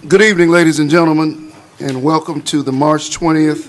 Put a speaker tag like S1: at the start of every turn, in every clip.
S1: Good evening, ladies and gentlemen, and welcome to the March 20th,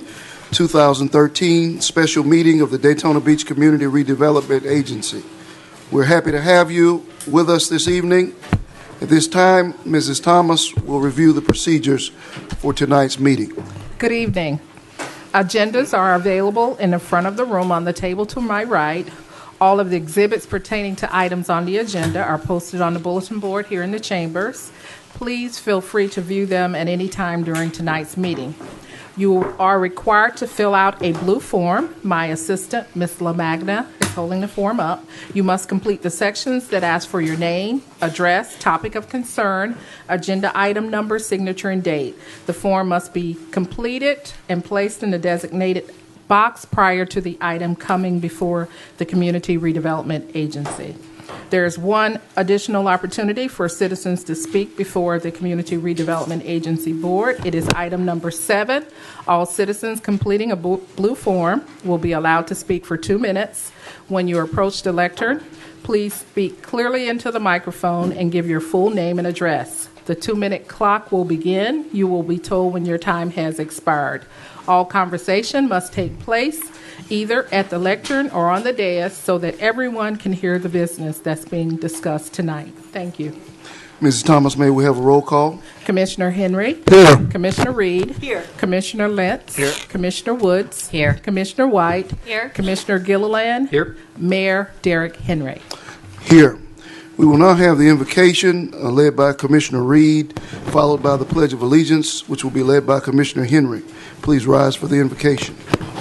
S1: 2013 special meeting of the Daytona Beach Community Redevelopment Agency. We're happy to have you with us this evening. At this time, Mrs. Thomas will review the procedures for tonight's meeting.
S2: Good evening. Agendas are available in the front of the room on the table to my right. All of the exhibits pertaining to items on the agenda are posted on the bulletin board here in the chambers. Please feel free to view them at any time during tonight's meeting. You are required to fill out a blue form. My assistant, Ms. LaMagna, is holding the form up. You must complete the sections that ask for your name, address, topic of concern, agenda item number, signature, and date. The form must be completed and placed in the designated box prior to the item coming before the Community Redevelopment Agency. There is one additional opportunity for citizens to speak before the Community Redevelopment Agency Board. It is item number 7. All citizens completing a blue form will be allowed to speak for 2 minutes. When you approach the lectern, please speak clearly into the microphone and give your full name and address. The 2-minute clock will begin. You will be told when your time has expired. All conversation must take place either at the lectern or on the dais so that everyone can hear the business that's being discussed tonight. Thank you.
S1: Mrs. Thomas, may we have a roll call?
S2: Commissioner Henry.
S1: Here.
S2: Commissioner Reed.
S3: Here.
S2: Commissioner Lentz.
S3: Here.
S2: Commissioner Woods.
S3: Here.
S2: Commissioner White.
S3: Here.
S2: Commissioner Gilliland.
S3: Here.
S2: Mayor Derek Henry.
S1: Here. We will now have the invocation led by Commissioner Reed, followed by the Pledge of Allegiance, which will be led by Commissioner Henry. Please rise for the invocation.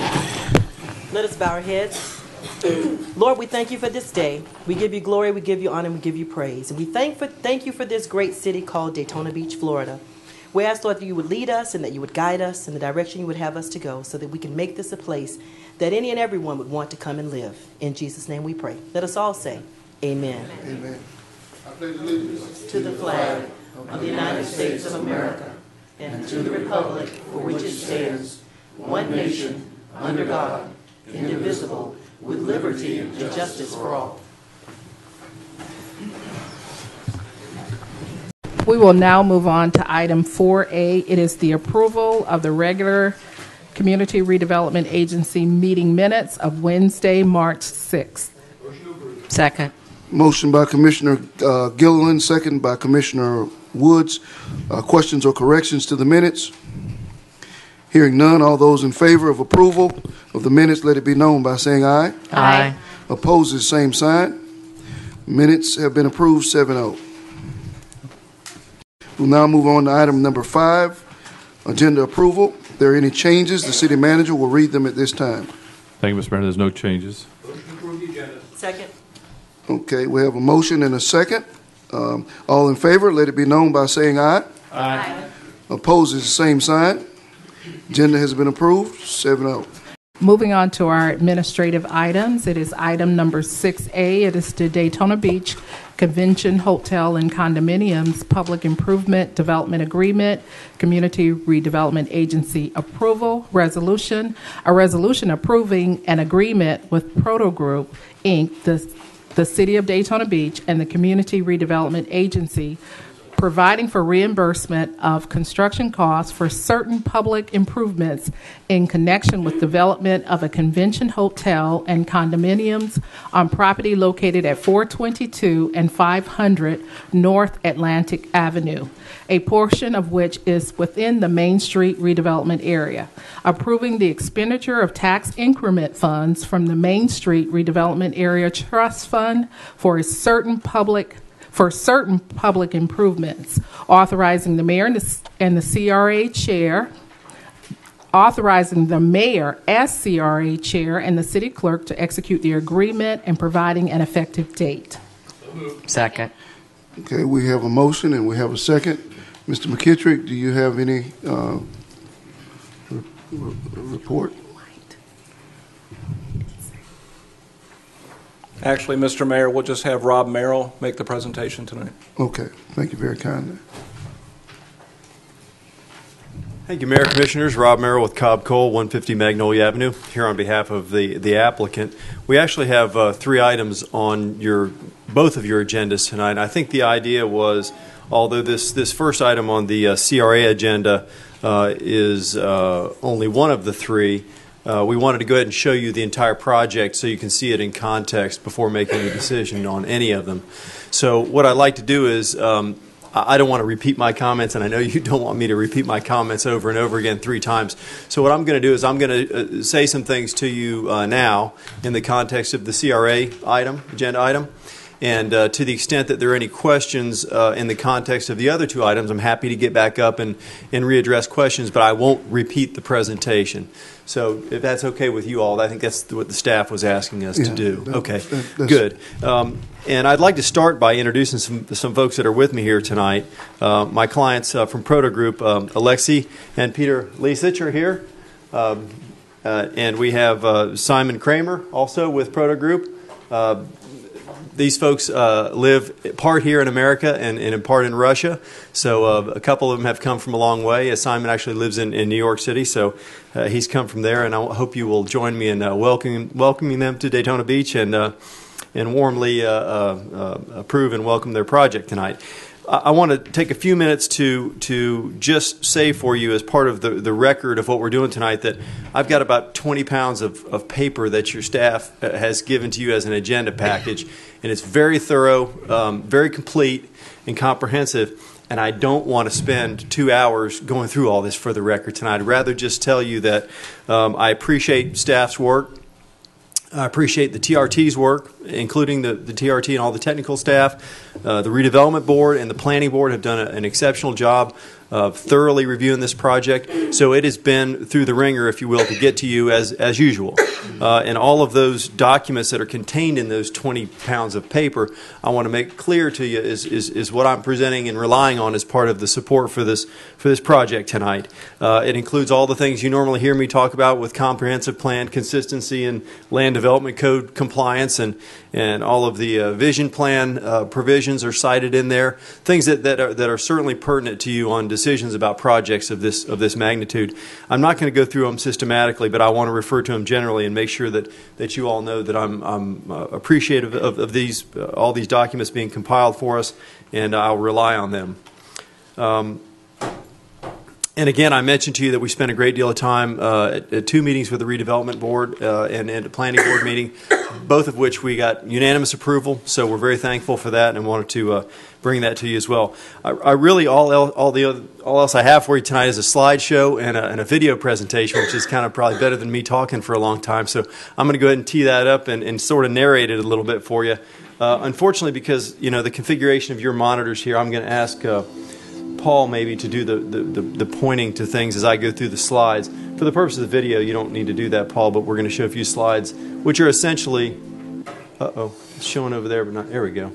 S4: Let us bow our heads. Lord, we thank you for this day. We give you glory, we give you honor, and we give you praise. And we thank you for this great city called Daytona Beach, Florida. We ask, Lord, that you would lead us and that you would guide us in the direction you would have us to go so that we can make this a place that any and everyone would want to come and live. In Jesus' name we pray. Let us all say, Amen.
S1: Amen. I pledge allegiance
S4: To the flag of the United States of America and to the republic for which it stands, one nation, under God, indivisible, with liberty and justice for all.
S2: We will now move on to item 4A. It is the approval of the regular Community Redevelopment Agency meeting minutes of Wednesday, March 6th.
S3: Second.
S1: Motion by Commissioner Gilliland, second by Commissioner Woods. Questions or corrections to the minutes? Hearing none, all those in favor of approval of the minutes, let it be known by saying aye.
S3: Aye.
S1: Opposed, same sign. Minutes have been approved 7-0. We'll now move on to item number 5, agenda approval. If there are any changes, the city manager will read them at this time.
S5: Thank you, Mr. Mayor. There's no changes.
S4: Second.
S1: Okay, we have a motion and a second. All in favor, let it be known by saying aye.
S3: Aye.
S1: Opposed is the same sign. Agenda has been approved, 7-0.
S2: Moving on to our administrative items, it is item number 6A. It is the Daytona Beach Convention Hotel and Condominiums Public Improvement Development Agreement, Community Redevelopment Agency Approval Resolution, a resolution approving an agreement with Proto Group, Inc., the City of Daytona Beach, and the Community Redevelopment Agency, providing for reimbursement of construction costs for certain public improvements in connection with development of a convention hotel and condominiums on property located at 422 and 500 North Atlantic Avenue, a portion of which is within the Main Street redevelopment area, approving the expenditure of tax increment funds from the Main Street Redevelopment Area Trust Fund for certain public improvements, authorizing the mayor and the CRA chair, authorizing the mayor as CRA chair and the city clerk to execute the agreement and providing an effective date.
S3: Second.
S1: Okay, we have a motion and we have a second. Mr. McKittrick, do you have any report?
S6: Actually, Mr. Mayor, we'll just have Rob Merrill make the presentation tonight.
S1: Okay, thank you very kindly.
S7: Thank you, Mayor, Commissioners. Rob Merrill with Cobb Cole, 150 Magnolia Avenue, here on behalf of the applicant. We actually have 3 items on both of your agendas tonight. I think the idea was, although this first item on the CRA agenda is only one of the 3, we wanted to go ahead and show you the entire project so you can see it in context before making a decision on any of them. So what I'd like to do is, I don't want to repeat my comments, and I know you don't want me to repeat my comments over and over again 3 times. So what I'm going to do is I'm going to say some things to you now in the context of the CRA agenda item. And to the extent that there are any questions in the context of the other 2 items, I'm happy to get back up and readdress questions, but I won't repeat the presentation. So if that's okay with you all, I think that's what the staff was asking us to do. Okay, good. And I'd like to start by introducing some folks that are with me here tonight. My clients from Proto Group, Alexi and Peter Lisich are here. And we have Simon Kramer also with Proto Group. These folks live part here in America and in part in Russia. So a couple of them have come from a long way. Simon actually lives in New York City, so he's come from there. And I hope you will join me in welcoming them to Daytona Beach and warmly approve and welcome their project tonight. I want to take a few minutes to just say for you, as part of the record of what we're doing tonight, that I've got about 20 pounds of paper that your staff has given to you as an agenda package, and it's very thorough, very complete, and comprehensive. And I don't want to spend 2 hours going through all this for the record tonight. I'd rather just tell you that I appreciate staff's work. I appreciate the TRT's work, including the TRT and all the technical staff. The Redevelopment Board and the Planning Board have done an exceptional job of thoroughly reviewing this project. So it has been through the ringer, if you will, to get to you as usual. And all of those documents that are contained in those 20 pounds of paper, I want to make clear to you is what I'm presenting and relying on as part of the support for this project tonight. It includes all the things you normally hear me talk about with comprehensive plan, consistency, and land development code compliance, and all of the vision plan provisions are cited in there. Things that are certainly pertinent to you on decisions about projects of this magnitude. I'm not going to go through them systematically, but I want to refer to them generally and make sure that you all know that I'm appreciative of all these documents being compiled for us, and I'll rely on them. And again, I mentioned to you that we spent a great deal of time at 2 meetings with the Redevelopment Board and a Planning Board meeting, both of which we got unanimous approval. So we're very thankful for that, and wanted to bring that to you as well. I really all else I have for you tonight is a slideshow and a video presentation, which is kind of probably better than me talking for a long time. So I'm going to go ahead and tee that up and sort of narrate it a little bit for you. Unfortunately, because the configuration of your monitors here, I'm going to ask Paul maybe to do the pointing to things as I go through the slides. For the purpose of the video, you don't need to do that, Paul, but we're going to show a few slides, which are essentially, it's showing over there, but not, there we go.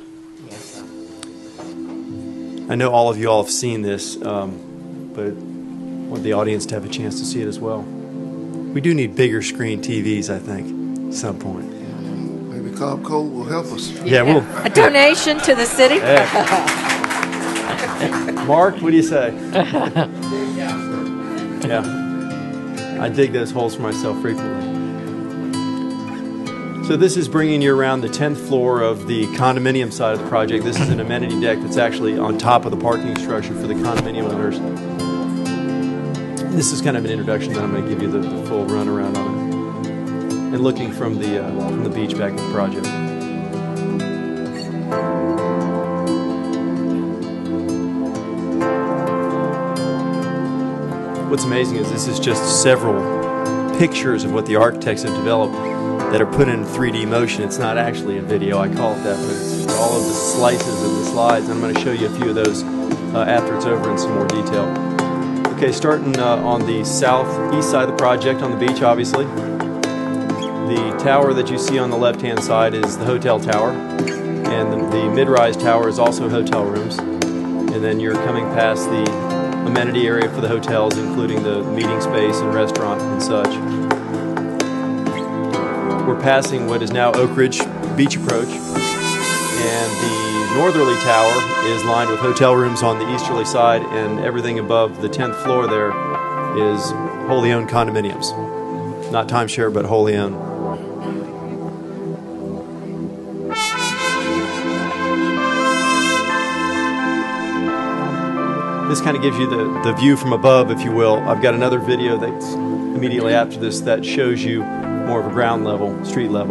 S7: I know all of you all have seen this, but I want the audience to have a chance to see it as well. We do need bigger screen TVs, I think, at some point.
S1: Maybe Cobb Cole will help us.
S7: Yeah, we'll.
S3: A donation to the city?
S7: Mark, what do you say? Yeah. I dig those holes for myself frequently. So this is bringing you around the 10th floor of the condominium side of the project. This is an amenity deck that's actually on top of the parking structure for the condominium owners. This is kind of an introduction, then I'm going to give you the full run around on it. And looking from the beach back at the project. What's amazing is this is just several pictures of what the architects have developed that are put in 3D motion. It's not actually a video, I call it that, but it's all of the slices of the slides. I'm going to show you a few of those after it's over in some more detail. Okay, starting on the southeast side of the project, on the beach, obviously. The tower that you see on the left-hand side is the hotel tower, and the mid-rise tower is also hotel rooms. And then you're coming past the amenity area for the hotels, including the meeting space and restaurant and such. We're passing what is now Oak Ridge Beach Approach, and the northerly tower is lined with hotel rooms on the easterly side, and everything above the 10th floor there is wholly owned condominiums. Not timeshare, but wholly owned. This kind of gives you the view from above, if you will. I've got another video that's immediately after this that shows you more of a ground level, street level.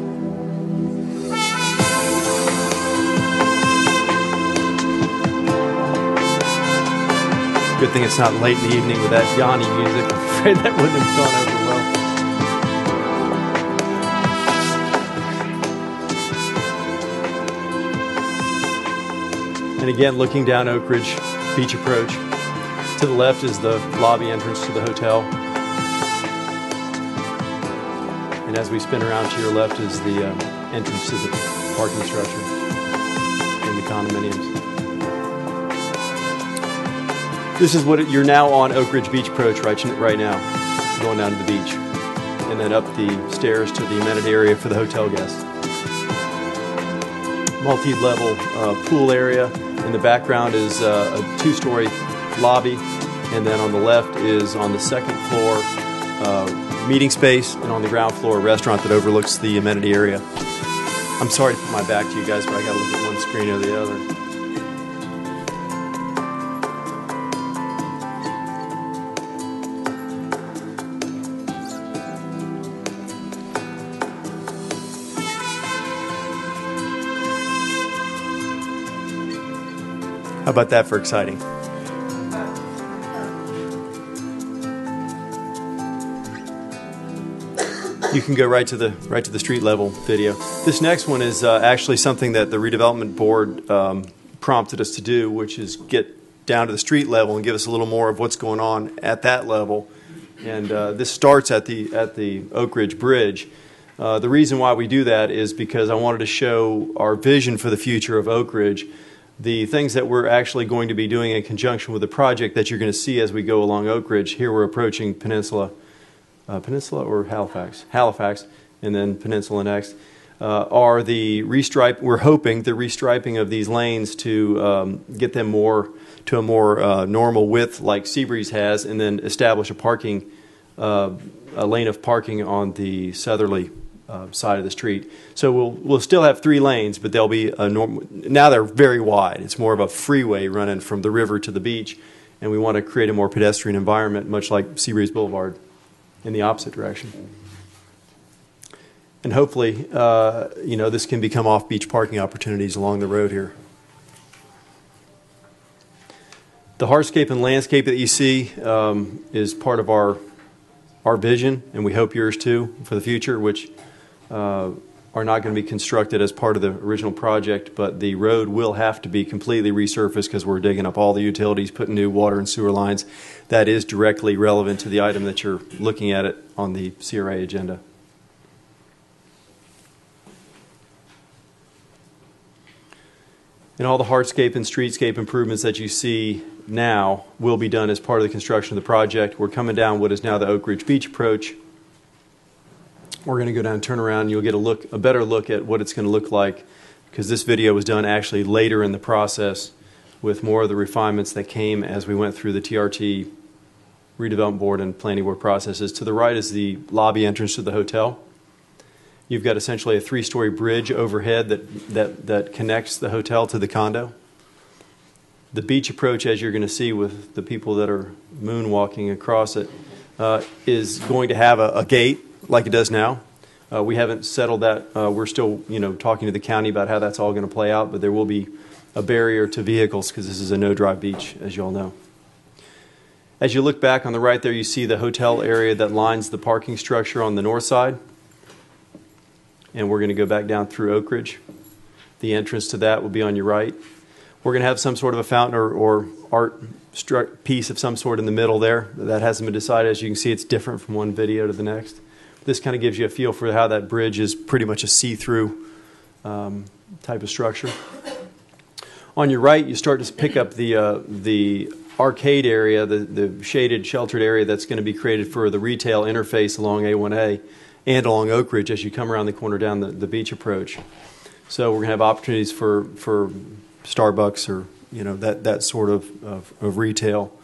S7: Good thing it's not late in the evening with that Yanni music. I'm afraid that wouldn't have gone over well. And again, looking down Oak Ridge Beach approach. To the left is the lobby entrance to the hotel. And as we spin around to your left is the entrance to the parking structure in the condominiums. This is what you're now on Oak Ridge Beach approach right now, going down to the beach. And then up the stairs to the amenity area for the hotel guests. Multi-level pool area. In the background is a two-story lobby, and then on the left is on the second floor meeting space, and on the ground floor a restaurant that overlooks the amenity area. I'm sorry to put my back to you guys, but I got to look at one screen or the other. How about that for exciting? You can go right to the street level video. This next one is actually something that the redevelopment board prompted us to do, which is get down to the street level and give us a little more of what's going on at that level. And this starts at the Oak Ridge Bridge. The reason why we do that is because I wanted to show our vision for the future of Oak Ridge. The things that we're actually going to be doing in conjunction with the project that you're going to see as we go along Oak Ridge. Here we're approaching Peninsula or Halifax? Halifax, and then Peninsula next. Are the restripe? We're hoping the restriping of these lanes to get them to a more normal width like Seabreeze has, and then establish a lane of parking on the southerly side of the street. So we'll still have 3 lanes, but they'll be now they're very wide. It's more of a freeway running from the river to the beach, and we want to create a more pedestrian environment, much like Seabreeze Boulevard, in the opposite direction. And hopefully, this can become off-beach parking opportunities along the road here. The hardscape and landscape that you see is part of our vision, and we hope yours too, for the future, which are not going to be constructed as part of the original project, but the road will have to be completely resurfaced because we're digging up all the utilities, putting new water and sewer lines. That is directly relevant to the item that you're looking at it on the CRA agenda. And all the hardscape and streetscape improvements that you see now will be done as part of the construction of the project. We're coming down what is now the Oak Ridge Beach approach. We're going to go down and turn around, and you'll get a better look at what it's going to look like, because this video was done actually later in the process with more of the refinements that came as we went through the TRT redevelopment board and planning board processes. To the right is the lobby entrance to the hotel. You've got essentially a 3-story bridge overhead that connects the hotel to the condo. The beach approach, as you're going to see with the people that are moonwalking across it, is going to have a gate like it does now. We haven't settled that. We're still, talking to the county about how that's all going to play out, but there will be a barrier to vehicles because this is a no-drive beach, as you all know. As you look back on the right there, you see the hotel area that lines the parking structure on the north side. And we're going to go back down through Oak Ridge. The entrance to that will be on your right. We're going to have some sort of a fountain or art piece of some sort in the middle there. That hasn't been decided. As you can see, it's different from one video to the next. This kind of gives you a feel for how that bridge is pretty much a see-through type of structure. On your right, you start to pick up the arcade area, the shaded, sheltered area that's going to be created for the retail interface along A1A and along Oak Ridge as you come around the corner down the beach approach. So we're going to have opportunities for Starbucks or that sort of retail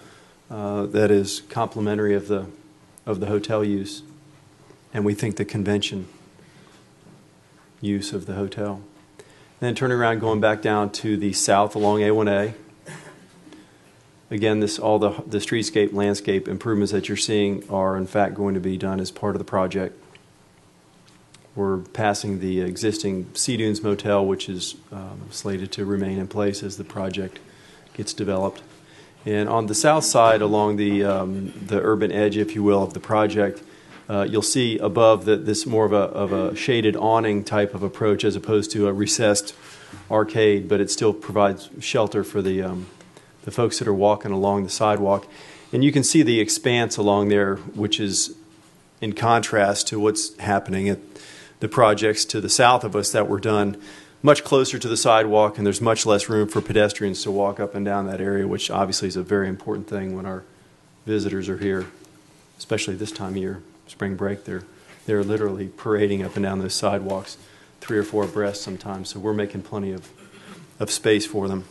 S7: that is complementary of the hotel use, and we think the convention use of the hotel. And then turning around, going back down to the south along A1A. Again, all the streetscape, landscape improvements that you're seeing are in fact going to be done as part of the project. We're passing the existing Sea Dunes Motel, which is slated to remain in place as the project gets developed. And on the south side, along the urban edge, if you will, of the project, you'll see above this more of a shaded awning type of approach as opposed to a recessed arcade, but it still provides shelter for the folks that are walking along the sidewalk. And you can see the expanse along there, which is in contrast to what's happening at the projects to the south of us that were done much closer to the sidewalk, and there's much less room for pedestrians to walk up and down that area, which obviously is a very important thing when our visitors are here, especially this time of year, spring break. They're literally parading up and down those sidewalks, 3 or 4 abreast sometimes, so we're making plenty of space for them.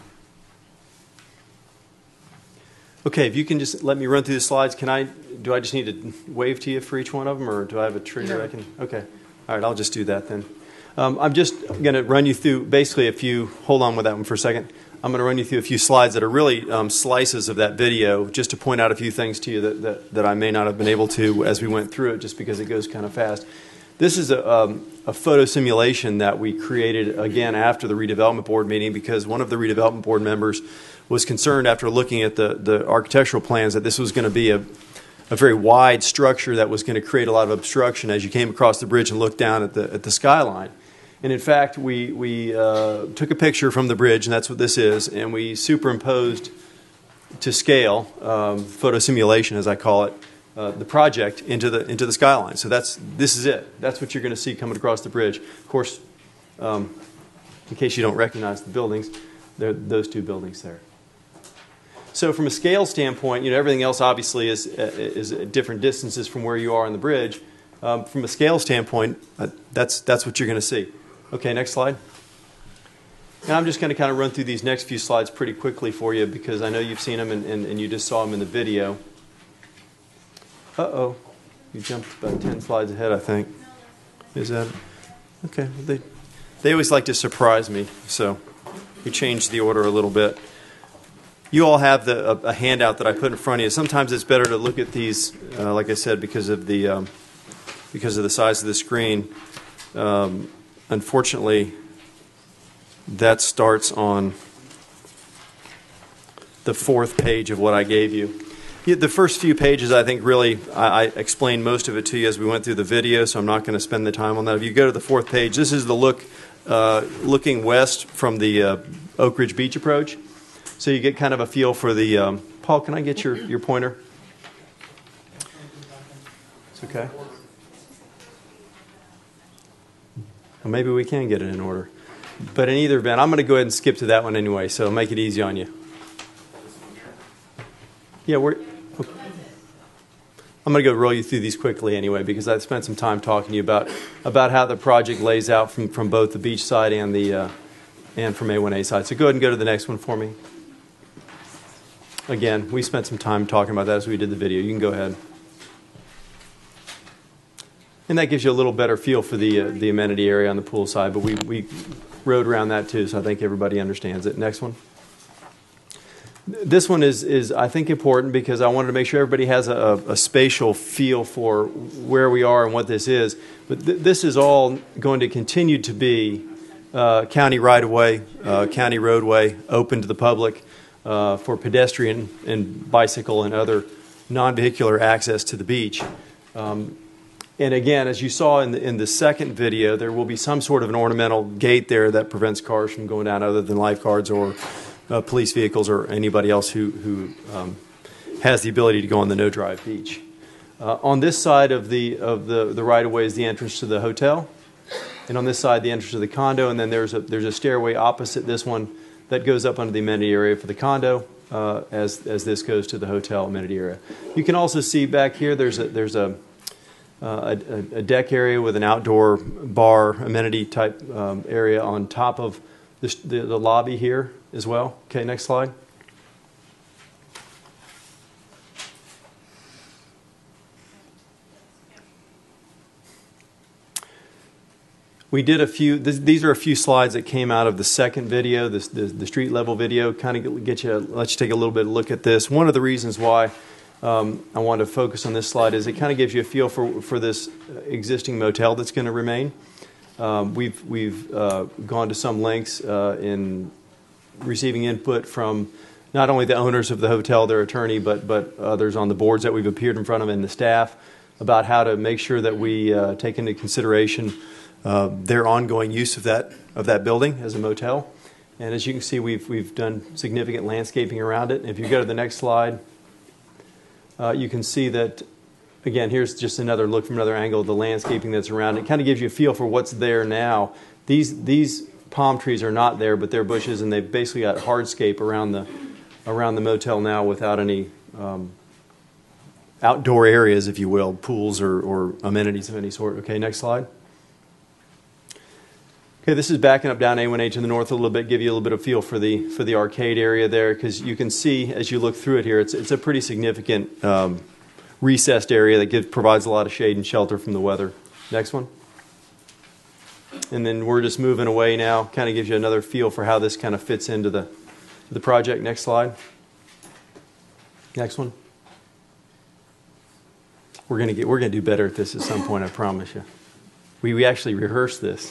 S7: Okay, if you can just let me run through the slides. Do I just need to wave to you for each one of them, or do I have a trigger I can? Okay. All right, I'll just do that then. I'm just going to run you through basically hold on with that one for a second. I'm going to run you through a few slides that are really slices of that video, just to point out a few things to you that I may not have been able to as we went through it, just because it goes kind of fast. This is a photo simulation that we created, again, after the redevelopment board meeting, because one of the redevelopment board members was concerned after looking at the architectural plans that this was going to be a very wide structure that was going to create a lot of obstruction as you came across the bridge and looked down at the skyline. And in fact, we took a picture from the bridge, and that's what this is, and we superimposed to scale, photo simulation as I call it, the project into the skyline. So this is it. That's what you're going to see coming across the bridge. Of course, in case you don't recognize the buildings, those 2 buildings there. So from a scale standpoint, everything else obviously is at different distances from where you are on the bridge. From a scale standpoint, that's what you're going to see. Okay, next slide. And I'm just going to kind of run through these next few slides pretty quickly for you, because I know you've seen them and you just saw them in the video. Uh-oh. You jumped about 10 slides ahead, I think. Is that? Okay. They always like to surprise me, so we changed the order a little bit. You all have a handout that I put in front of you. Sometimes it's better to look at these, like I said, because of the size of the screen. Unfortunately, that starts on the 4th page of what I gave you. The first few pages, I think, really, I explained most of it to you as we went through the video, so I'm not going to spend the time on that. If you go to the 4th page, this is the looking west from the Oak Ridge Beach approach. So you get kind of a feel for the... Paul, can I get your pointer? It's okay. Well, maybe we can get it in order. But in either event, I'm going to go ahead and skip to that one anyway, so make it easy on you. Yeah, I'm going to go roll you through these quickly anyway, because I spent some time talking to you about how the project lays out from both the beach side and from A1A side. So go ahead and go to the next one for me. Again, we spent some time talking about that as we did the video. You can go ahead. And that gives you a little better feel for the amenity area on the pool side, but we rode around that too, so I think everybody understands it. Next one. This one is I think, important because I wanted to make sure everybody has a spatial feel for where we are and what this is. But this is all going to continue to be county right-of-way, county roadway, open to the public for pedestrian and bicycle and other non-vehicular access to the beach. And again, as you saw in the second video, there will be some sort of an ornamental gate there that prevents cars from going down other than lifeguards or police vehicles or anybody else who has the ability to go on the no-drive beach. On this side of the right-of-way is the entrance to the hotel, and on this side the entrance to the condo, and then there's a stairway opposite this one that goes up under the amenity area for the condo as this goes to the hotel amenity area. You can also see back here there's a deck area with an outdoor bar amenity type area on top of the lobby here as well. Okay, next slide. We did a few. These are a few slides that came out of the second video, the street level video. Kind of let you take a little bit of a look at this. One of the reasons why I wanted to focus on this slide is it kind of gives you a feel for this existing motel that's going to remain. We've gone to some lengths in receiving input from not only the owners of the hotel, their attorney, but others on the boards that we've appeared in front of and the staff about how to make sure that we take into consideration their ongoing use of that building as a motel. And as you can see, we've done significant landscaping around it. If you go to the next slide, you can see that, again, here's just another look from another angle of the landscaping that's around it. It kind of gives you a feel for what's there now. These palm trees are not there, but they're bushes, and they've basically got hardscape around the motel now without any outdoor areas, if you will, pools or amenities of any sort. Okay, next slide. Okay, this is backing up down A1A to the north a little bit, give you a little bit of feel for the arcade area there, because you can see as you look through it here, it's a pretty significant recessed area that provides a lot of shade and shelter from the weather. Next one. And then we're just moving away now, kind of gives you another feel for how this kind of fits into the project. Next slide. Next one. We're gonna do better at this at some point, I promise you. We actually rehearsed this.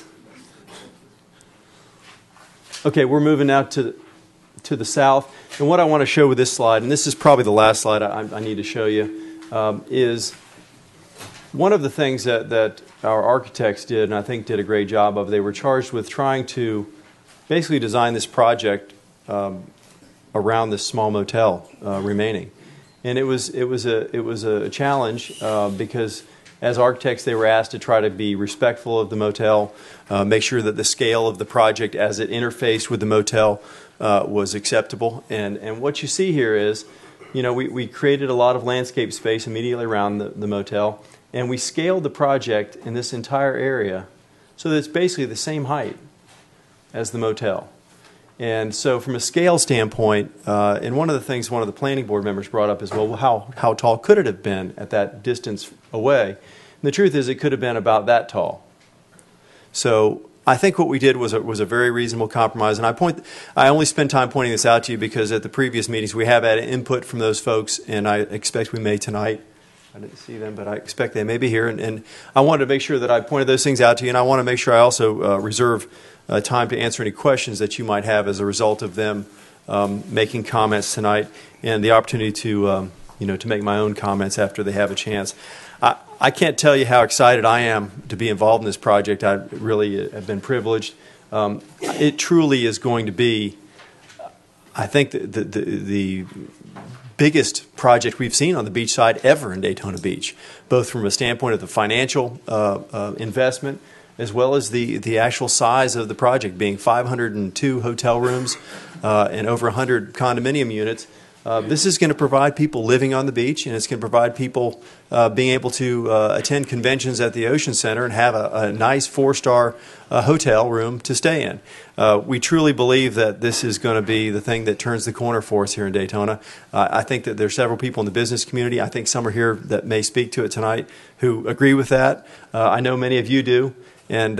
S7: Okay, we're moving now to the south. And what I want to show with this slide, and this is probably the last slide I need to show you, is one of the things that our architects did, and I think did a great job of. They were charged with trying to basically design this project around this small motel remaining. And it was a challenge because as architects, they were asked to try to be respectful of the motel, make sure that the scale of the project as it interfaced with the motel was acceptable. And what you see here is, we created a lot of landscape space immediately around the motel, and we scaled the project in this entire area so that it's basically the same height as the motel. And so from a scale standpoint, and one of the things one of the planning board members brought up is, well, how tall could it have been at that distance away? And the truth is it could have been about that tall. So I think what we did was a very reasonable compromise. And I only spend time pointing this out to you because at the previous meetings we have had input from those folks, and I expect we may tonight. I didn't see them, but I expect they may be here. And I wanted to make sure that I pointed those things out to you, and I want to make sure I also reserve time to answer any questions that you might have as a result of them making comments tonight, and the opportunity to to make my own comments after they have a chance. I can't tell you how excited I am to be involved in this project. I really have been privileged. It truly is going to be, I think, the biggest project we've seen on the beach side ever in Daytona Beach, both from a standpoint of the financial investment as well as the actual size of the project, being 502 hotel rooms and over 100 condominium units. This is going to provide people living on the beach, and it's going to provide people being able to attend conventions at the Ocean Center and have a nice 4-star hotel room to stay in. We truly believe that this is going to be the thing that turns the corner for us here in Daytona. I think that there are several people in the business community, I think some are here that may speak to it tonight, who agree with that. I know many of you do, and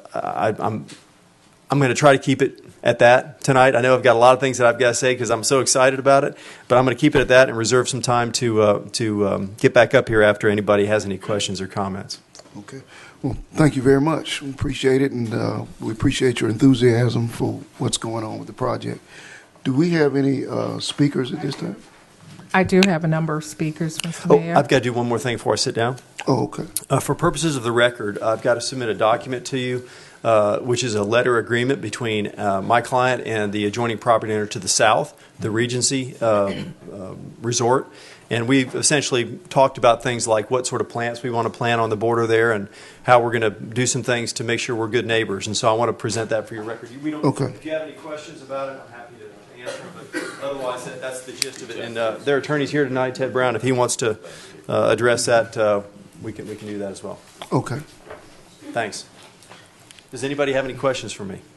S7: I'm going to try to keep it at that tonight. I know I've got a lot of things that I've got to say because I'm so excited about it, but I'm going to keep it at that and reserve some time to get back up here after anybody has any questions or comments.
S1: Okay. Well, thank you very much. We appreciate it, and we appreciate your enthusiasm for what's going on with the project. Do we have any speakers at this time?
S2: I do have a number of speakers, Mr. Mayor.
S7: I've got to do one more thing before I sit down.
S1: Oh, okay.
S7: For purposes of the record, I've got to submit a document to you, which is a letter agreement between my client and the adjoining property owner to the south, the Regency Resort. And we've essentially talked about things like what sort of plants we want to plant on the border there and how we're going to do some things to make sure we're good neighbors. And so I want to present that for your record.
S1: Okay.
S7: If you have any questions about it, I'm happy to answer them. But otherwise, that's the gist of it. And their attorney's here tonight, Ted Brown. If he wants to address that, we can do that as well.
S1: Okay.
S7: Thanks. Does anybody have any questions for me?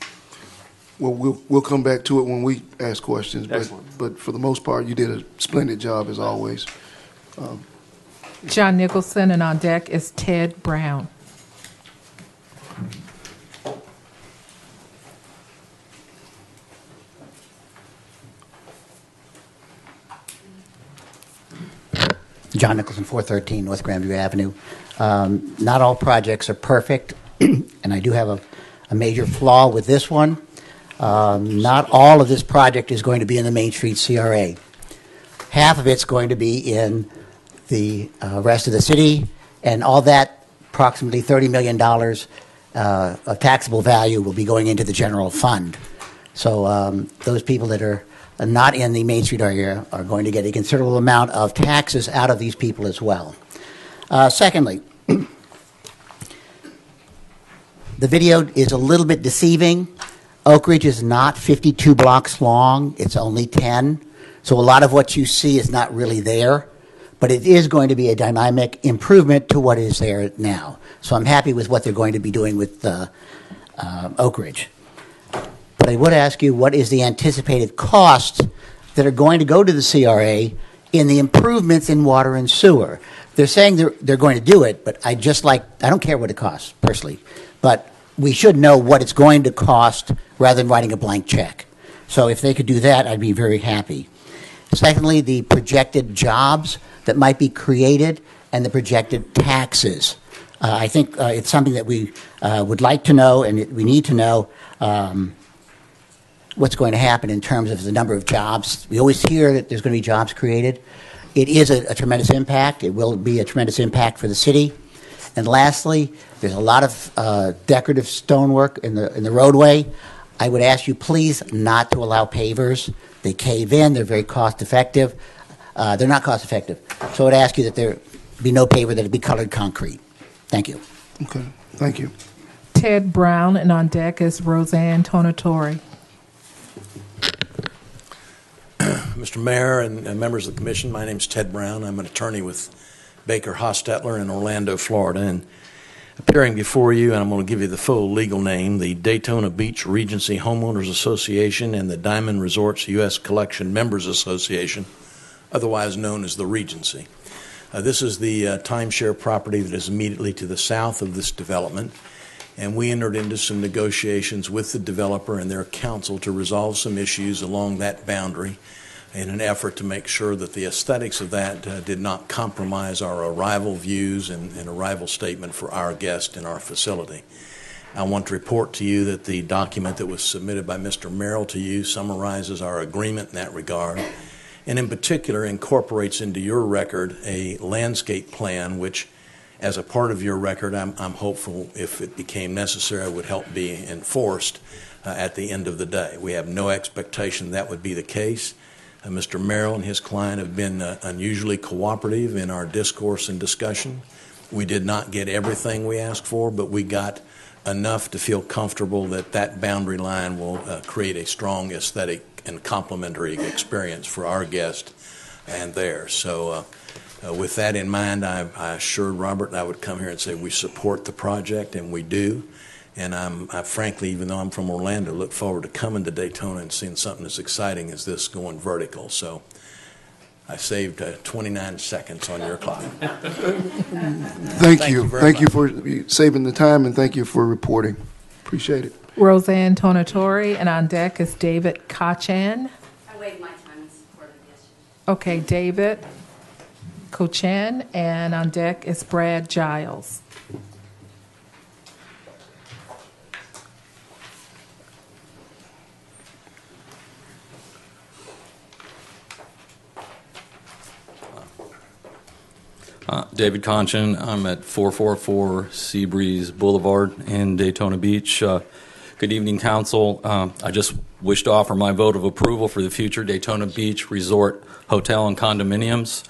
S1: Well, we'll come back to it when we ask questions.
S7: Excellent.
S1: But for the most part, you did a splendid job as always.
S2: John Nicholson, and on deck is Ted Brown.
S8: John Nicholson, 413 North Grandview Avenue. Not all projects are perfect, and I do have a major flaw with this one. Not all of this project is going to be in the Main Street CRA. Half of it's going to be in the rest of the city, and all that, approximately $30 million of taxable value, will be going into the general fund. So those people that are not in the Main Street area are going to get a considerable amount of taxes out of these people as well. Secondly, the video is a little bit deceiving. Oak Ridge is not 52 blocks long. It's only 10. So a lot of what you see is not really there. But it is going to be a dynamic improvement to what is there now. So I'm happy with what they're going to be doing with Oak Ridge. But I would ask you, what is the anticipated costs that are going to go to the CRA in the improvements in water and sewer? They're saying they're going to do it, but I don't care what it costs, personally. But we should know what it's going to cost rather than writing a blank check. So if they could do that, I'd be very happy. Secondly, the projected jobs that might be created and the projected taxes. I think it's something that we would like to know, and we need to know what's going to happen in terms of the number of jobs. We always hear that there's going to be jobs created. It is a tremendous impact. It will be a tremendous impact for the city. And lastly, there's a lot of decorative stonework in the roadway. I would ask you please not to allow pavers. They cave in. They're very cost effective. They're not cost effective. So I would ask you that there be no paver, that it be colored concrete. Thank you.
S1: Okay, thank you.
S2: Ted Brown, and on deck is Roseanne Tonatori.
S9: Mr. Mayor and members of the commission, my name is Ted Brown. I'm an attorney with Baker Hostetler in Orlando, Florida, and appearing before you, and I'm going to give you the full legal name, the Daytona Beach Regency Homeowners Association and the Diamond Resorts U.S. Collection Members Association, otherwise known as the Regency. This is the timeshare property that is immediately to the south of this development, and we entered into some negotiations with the developer and their counsel to resolve some issues along that boundary in an effort to make sure that the aesthetics of that did not compromise our arrival views and arrival statement for our guests in our facility. I want to report to you that the document that was submitted by Mr. Merrill to you summarizes our agreement in that regard, and in particular incorporates into your record a landscape plan which, as a part of your record, I'm hopeful if it became necessary would help be enforced at the end of the day. We have no expectation that would be the case. Mr. Merrill and his client have been unusually cooperative in our discourse and discussion. We did not get everything we asked for, but we got enough to feel comfortable that that boundary line will create a strong aesthetic and complementary experience for our guests and theirs. So with that in mind, I assured Robert I would come here and say we support the project, and we do. And I frankly, even though I'm from Orlando, look forward to coming to Daytona and seeing something as exciting as this going vertical. So I saved 29 seconds on your clock.
S1: Thank you. Thank you
S9: much.
S1: for saving the time, and thank you for reporting. Appreciate it.
S2: Roseanne Tonatori, and on deck is David Kachan.
S10: I waived my time in support of the issue.
S2: Okay, David Kachan, and on deck is Brad Giles.
S5: David Conchin. I'm at 444 Seabreeze Boulevard in Daytona Beach. Good evening, Council. I just wish to offer my vote of approval for the future Daytona Beach Resort Hotel and Condominiums.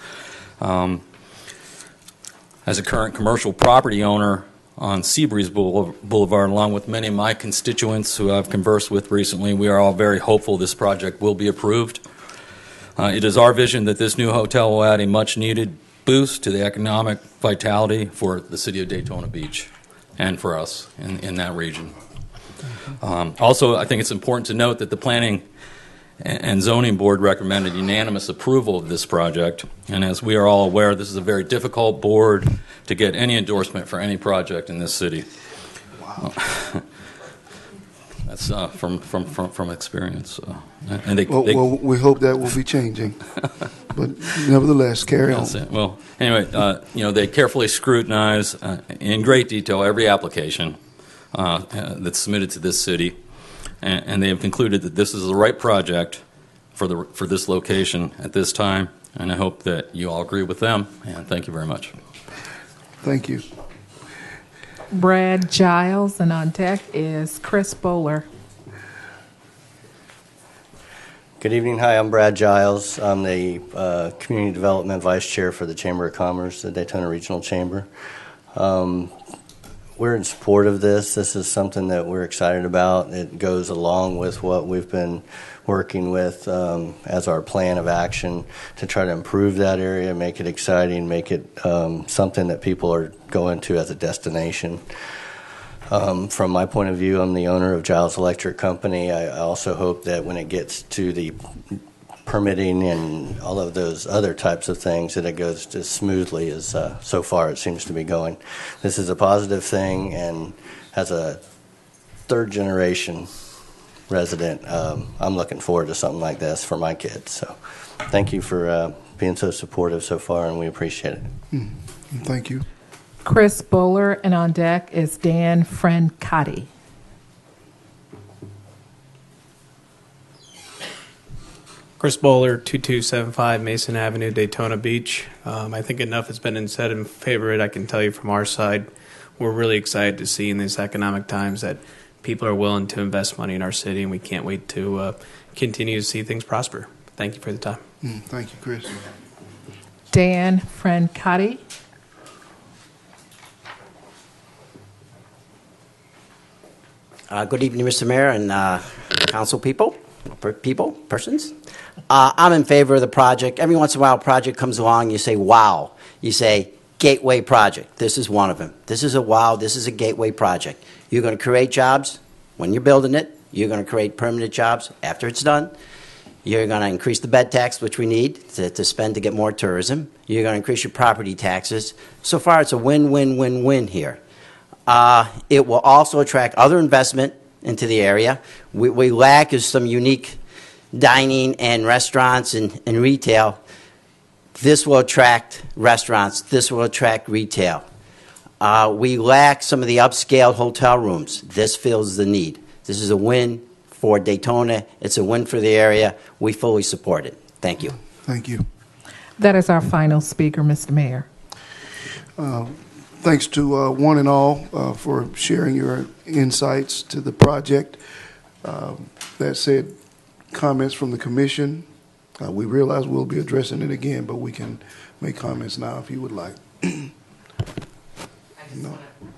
S5: As a current commercial property owner on Seabreeze Boulevard, along with many of my constituents who I've conversed with recently, we are all very hopeful this project will be approved. It is our vision that this new hotel will add a much-needed boost to the economic vitality for the city of Daytona Beach and for us in that region. Also, I think it's important to note that the Planning and Zoning Board recommended unanimous approval of this project, and as we are all aware, this is a very difficult board to get any endorsement for any project in this city. Wow. That's from experience. And
S1: well, we hope that will be changing. but nevertheless, carry on.
S5: That's it. Well, anyway, they carefully scrutinize in great detail every application that's submitted to this city, and they have concluded that this is the right project for this location at this time, and I hope that you all agree with them, and thank you very much.
S1: Thank you.
S2: Brad Giles, and on deck is Chris Bowler.
S11: Good evening. Hi, I'm Brad Giles. I'm the Community Development Vice Chair for the Chamber of Commerce, the Daytona Regional Chamber. We're in support of this. This is something that we're excited about. It goes along with what we've been working with as our plan of action to try to improve that area, make it exciting, make it something that people are going to as a destination. From my point of view, I'm the owner of Giles Electric Company. I also hope that when it gets to the permitting and all of those other types of things, that it goes as smoothly as so far it seems to be going. This is a positive thing, and as a third-generation resident, I'm looking forward to something like this for my kids. So thank you for being so supportive so far, and we appreciate it.
S1: Thank you.
S2: Chris Bowler, and on deck is Dan Francati.
S12: Chris Bowler, 2275 Mason Avenue, Daytona Beach. I think enough has been said in favor of it. I can tell you from our side, we're really excited to see in these economic times that people are willing to invest money in our city, and we can't wait to continue to see things prosper. Thank you for the time.
S1: Thank you, Chris.
S2: Dan Francati.
S13: Good evening, Mr. Mayor and council persons. I'm in favor of the project. Every once in a while a project comes along, you say, wow. You say, gateway project. This is one of them. This is a wow, this is a gateway project. You're going to create jobs when you're building it. You're going to create permanent jobs after it's done. You're going to increase the bed tax, which we need to spend to get more tourism. You're going to increase your property taxes. So far, it's a win-win-win-win here. It will also attract other investment into the area. We lack is some unique dining and restaurants and retail. This will attract restaurants. This will attract retail. We lack some of the upscale hotel rooms. This fills the need. This is a win for Daytona. It's a win for the area. We fully support it. Thank you.
S1: Thank you.
S2: That is our final speaker, Mr. Mayor.
S1: Thanks to one and all for sharing your insights to the project. That said, comments from the commission. We realize we'll be addressing it again, but we can make comments now if you would like. No.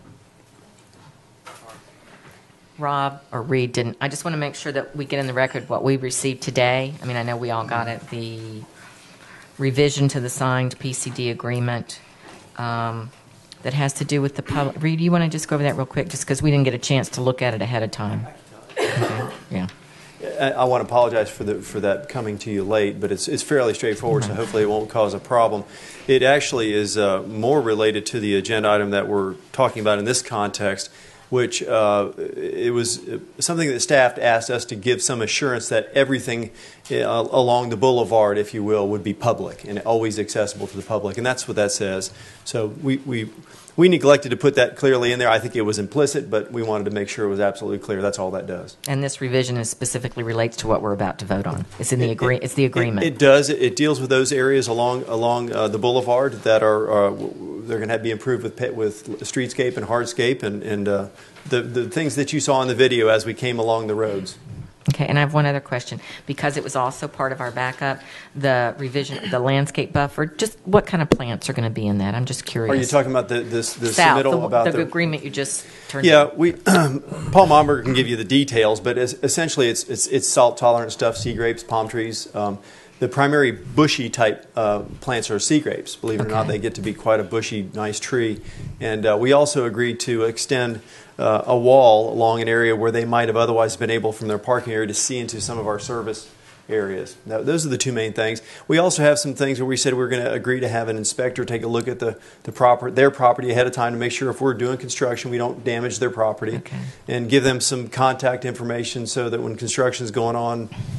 S3: Rob or Reed didn't. I just want to make sure that we get in the record what we received today. I mean, I know we all got it. The revision to the signed PCD agreement that has to do with the public. Reed, you want to just go over that real quick, just because we didn't get a chance to look at it ahead of time. Okay. Yeah.
S7: I want to apologize for that coming to you late, but it's fairly straightforward, so hopefully it won't cause a problem. It actually is more related to the agenda item that we're talking about in this context, which it was something that staff asked us to give some assurance that everything along the boulevard, if you will, would be public and always accessible to the public, and that's what that says. So we neglected to put that clearly in there. I think it was implicit, but we wanted to make sure it was absolutely clear. That's all that does.
S3: And this revision is specifically relates to what we're about to vote on. It's in the it's the agreement.
S7: It does. It deals with those areas along the boulevard that are they're going to be improved with streetscape and hardscape and the things that you saw in the video as we came along the roads.
S3: Okay, and I have one other question. Because it was also part of our backup, the revision, the landscape buffer, just what kind of plants are going to be in that? I'm just curious.
S7: Are you talking about the submittal about
S3: the agreement you just turned
S7: in?
S3: Yeah,
S7: Paul Momberg can give you the details, but essentially it's salt-tolerant stuff, sea grapes, palm trees. The primary bushy type plants are sea grapes. Believe it or not, they get to be quite a bushy, nice tree. And we also agreed to extend a wall along an area where they might have otherwise been able from their parking area to see into some of our service areas. Now, those are the two main things. We also have some things where we said we're going to agree to have an inspector take a look at their property ahead of time to make sure if we're doing construction we don't damage their property, and give them some contact information so that when construction is going on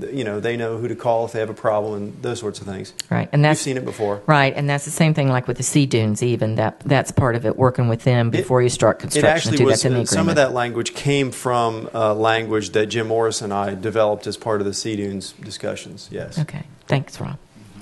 S7: they know who to call if they have a problem and those sorts of things.
S3: Right, and that's
S7: You've seen it before,
S3: right? And that's the same thing like with the sea dunes. Even that's part of it. Working with them before you start construction.
S7: It actually
S3: too.
S7: was.
S3: That's in the
S7: Some of
S3: agreement.
S7: that language came from language that Jim Morris and I developed as part of the Sea Dunes discussions. Yes.
S3: Okay. Thanks, Rob.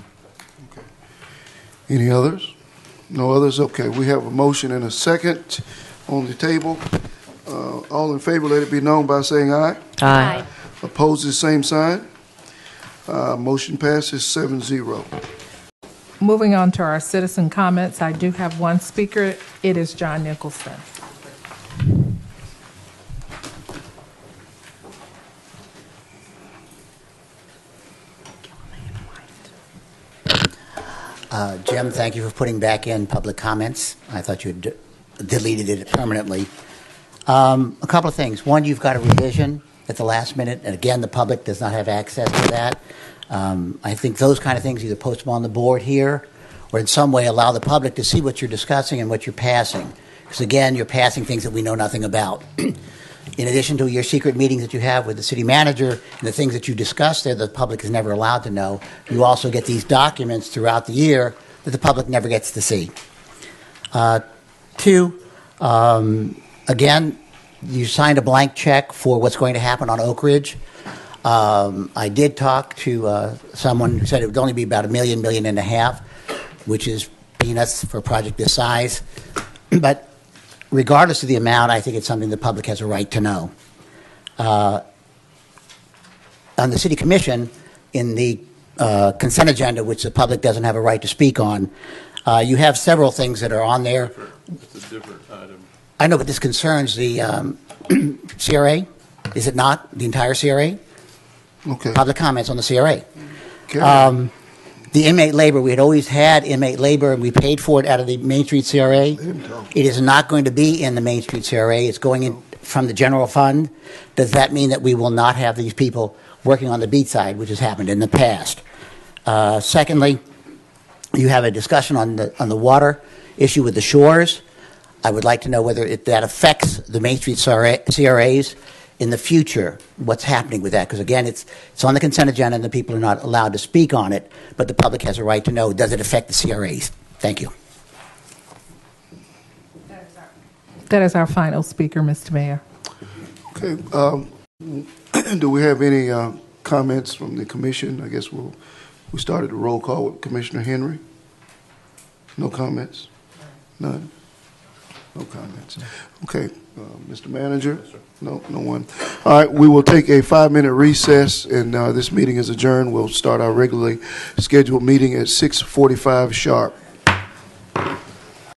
S1: Any others? No others? Okay, we have a motion and a second on the table. All in favor, let it be known by saying aye.
S3: Aye.
S1: Opposed, same sign. Motion passes 7-0.
S2: Moving on to our citizen comments, I do have one speaker. It is John Nicholson.
S8: Jim, thank you for putting back in public comments. I thought you had deleted it permanently. A couple of things. One, you've got a revision at the last minute, and again, the public does not have access to that. I think those kind of things either post them on the board here or in some way allow the public to see what you're discussing and what you're passing. Because again, you're passing things that we know nothing about. In addition to your secret meetings that you have with the city manager and the things that you discuss there, the public is never allowed to know. You also get these documents throughout the year that the public never gets to see. Two, again, you signed a blank check for what's going to happen on Oak Ridge. I did talk to someone who said it would only be about $1 million, $1.5 million, which is peanuts for a project this size. But regardless of the amount, I think it's something the public has a right to know. On the City Commission, in the consent agenda, which the public doesn't have a right to speak on, you have several things that are on there.
S6: It's a different item.
S8: I know, but this concerns the CRA, is it not? The entire CRA?
S1: Okay.
S8: Public comments on the CRA.
S1: Okay.
S8: The inmate labor, we had always had inmate labor, and we paid for it out of the Main Street CRA. It is not going to be in the Main Street CRA. It's going in from the general fund. Does that mean that we will not have these people working on the beach side, which has happened in the past? Secondly, you have a discussion on the water issue with the shores. I would like to know whether that affects the Main Street CRAs in the future, what's happening with that. Because again, it's on the consent agenda and the people are not allowed to speak on it, but the public has a right to know, does it affect the CRAs? Thank you.
S2: That is our final speaker, Mr. Mayor.
S1: Okay. Do we have any comments from the commission? I guess we started the roll call with Commissioner Henry. No comments? None? No comments. Okay. Mr. Manager? Yes, no one. All right, we will take a 5-minute recess, and this meeting is adjourned. We'll start our regularly scheduled meeting at 6:45 sharp.